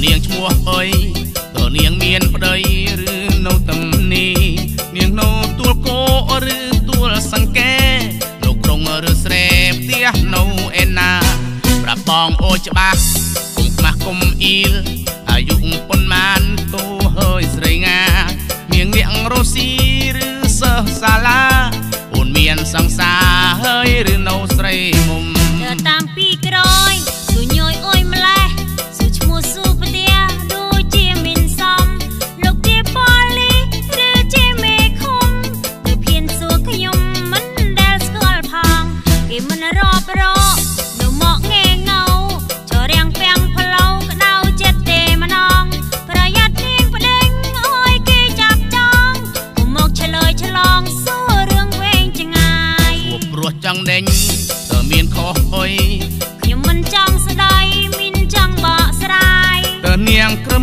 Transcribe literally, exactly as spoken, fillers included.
នាងឈ្មោះអុយតើនាងមានប្តីឬនៅតំនីនាងនៅទួលគោឬទួលសង្កែនៅក្រុងឬស្រែផ្ទះនៅឯណាប្រាប់បងអូច្បាស់គុំខ្មាស់គុំអ៊ីលអាយុប៉ុន្មានតូហើយស្រីងានាងនាងរស់ស៊ីឬសិស្សសាលាអូនមានសង្សារហើយឬនៅស្រីមុំតាមពីក្រោយស៊ូញយអុយម្លេះស៊ូឈ្មោះស៊ូផ្ទះដូចជាមានសំលោកជាប៉ូលីសឬជាមេឃុំទៅភៀនសួរខ្ញុំមិនដែលស្គាល់ផងគេមិនរាប់រកនៅមកងែងៅចរាំងពាំងផ្លូវក្តៅចិត្តទេម្ដងប្រយ័ត្ននាងប្តេងអើយគេចាប់ចងកុំមកឆ្លើយឆ្លងសួររឿងវែងចងាយសួរព្រោះចង់ដេញតើមានខុសអុយខ្ញុំមិនចង់ស្ដាយមានចង់បកស្រាយតើនាងក្រ